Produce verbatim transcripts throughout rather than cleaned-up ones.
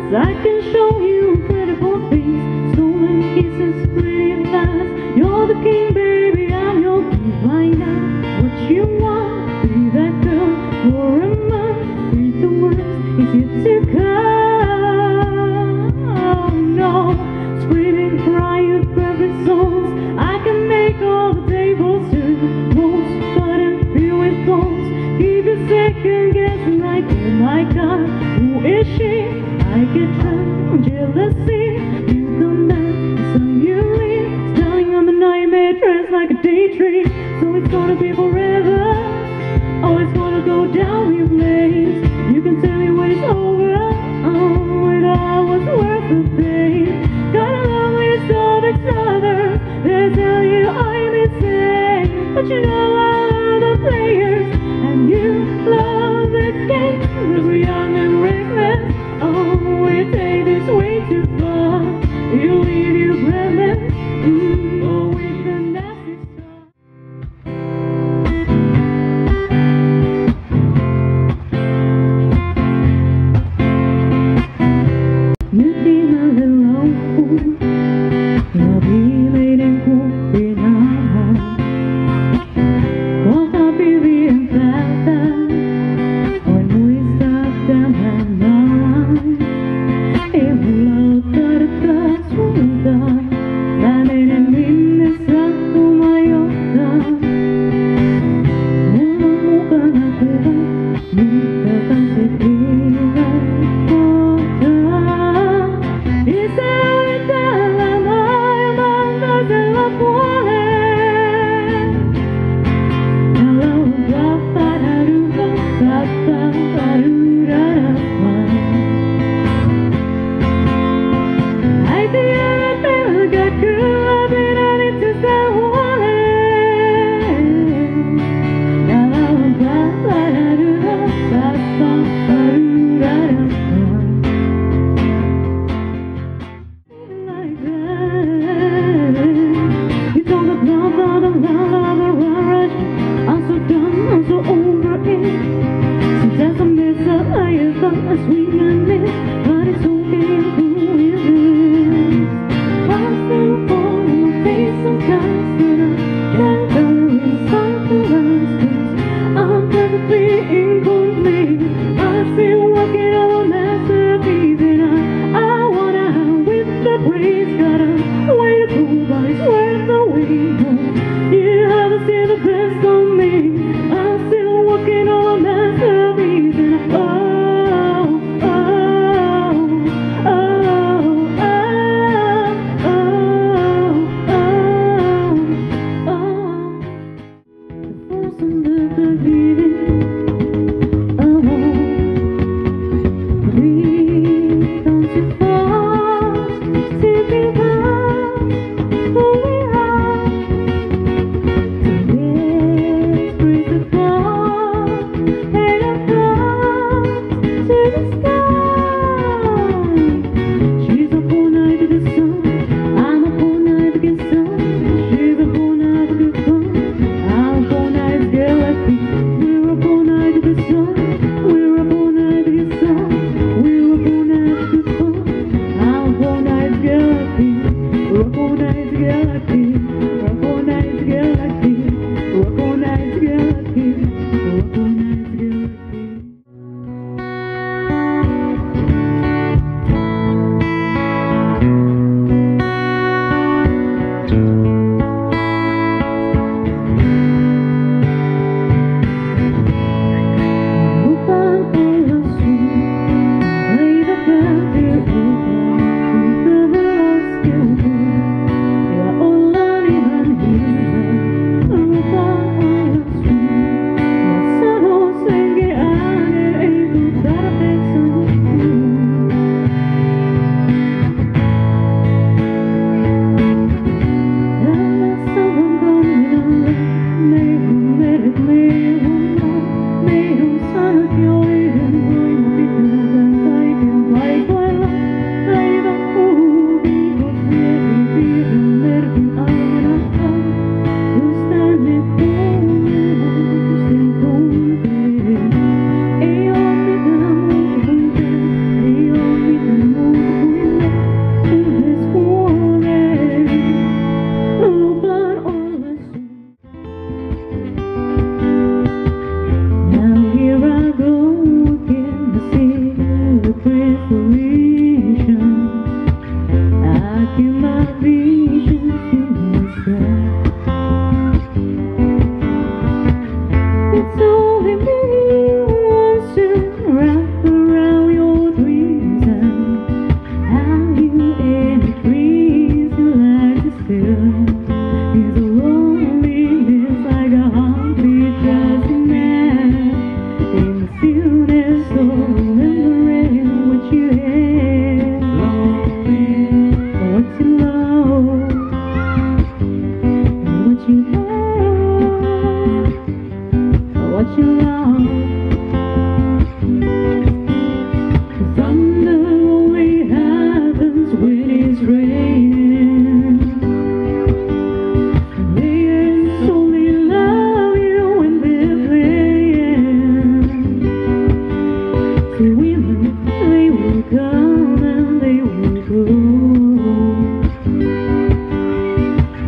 I can show you incredible things, stolen kisses, pretty lies. You're the king, baby, I'm your queen. Find out what you want, be that girl for a month. Read the words, is it to come? Oh no, screaming, crying, perfect songs. I can make all the tables turn, most fun filled with thorns. Keep you second guessing like, oh my God, who is she? I get drunk, jealousy. You come back, the sun you leave, starting on the nightmare, dressed like a daydream. So it's gonna be forever. Oh, it's gonna go down in flames. You can tell me when it's over. Oh, when I was worth the pain. Got a long list of ex-lovers. They tell you I'm insane, but you know I love the players, and you love the game. 'Cause we're young and reckless. Oh, we take this way too far. It'll leave you breathless. Mm, oh, we can nasty stuff. You think a little fool. You'll be made in coffee now. Cause I'll be the infected. When we start down and down, if love got a touch with us, that ain't meanness up to my altar. Nunca gonna queda, nunca casi queda corta. Y se ahorita la mano, manda se la pone. Hello, ba-ba-da-doo-ba, ba-ba-ba-doo-da-da-ba. I think everything got good, but I need to start wanting. Hello, ba-ba-da-doo-ba, ba-ba-ba-doo-da-da-ba. Like that. You don't look love, love, love, love, love, rush. I'm so done, I'm so over it. Sometimes I miss a higher thought, a sweet miss, but it's okay, who is this? I'm still falling on my face sometimes, but I can't go inside the lines, 'cause I'm perfectly incomplete. I'm still working on a masterpiece, and I, I wanna with the praise. Got a way to go, but it's worth the wait. You haven't seen the best of me. I'm still working on a masterpiece, and I, oh, oh, oh, oh, oh, oh, oh, oh. The force under the beating. Oh, we've gone too far to give up who we are. So let's breathe the fall and across to the sky. She's up all night to the sun. I'm up all night to get some. She's up all night to get fun. I'm up all night to get lucky. We're up all night to the sun. We're up all night to get some. We're up all night to get fun. I'm up all night to get lucky. We're up all night to get lucky. We're up all night to get lucky. We're up all night to get lucky. We're up all night to get lucky. Open all the sweet, play the band, dear open, the lost you. Yeah, all I need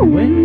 When